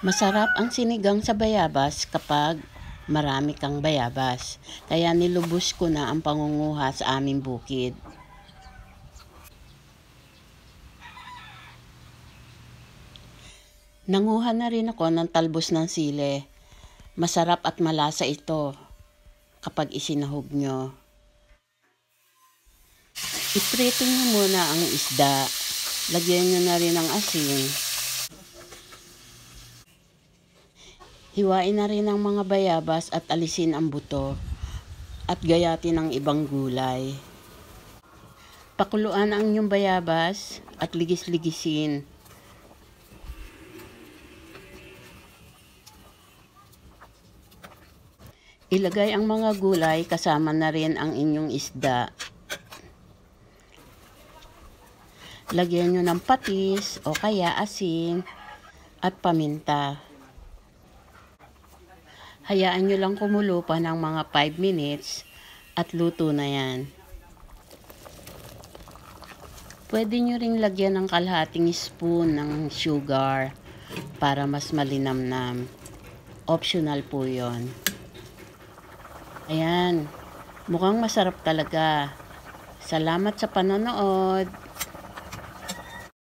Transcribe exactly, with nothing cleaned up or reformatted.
Masarap ang sinigang sa bayabas kapag marami kang bayabas. Kaya nilubos ko na ang pangunguha sa aming bukid. Nanguha na rin ako ng talbos ng sile. Masarap at malasa ito kapag isinahog nyo. Iprito nyo muna ang isda. Lagyan nyo na rin ng asin. Hiwain na rin ang mga bayabas at alisin ang buto at gayatin ang ibang gulay. Pakuluan ang inyong bayabas at ligis-ligisin. Ilagay ang mga gulay kasama na rin ang inyong isda. Lagyan nyo ng patis o kaya asin at paminta. Hayaan nyo lang kumulo pa ng mga five minutes at luto na yan. Pwede nyo ring lagyan ng kalahating spoon ng sugar para mas malinamnam. Optional po yon. Ayan, mukhang masarap talaga. Salamat sa panonood.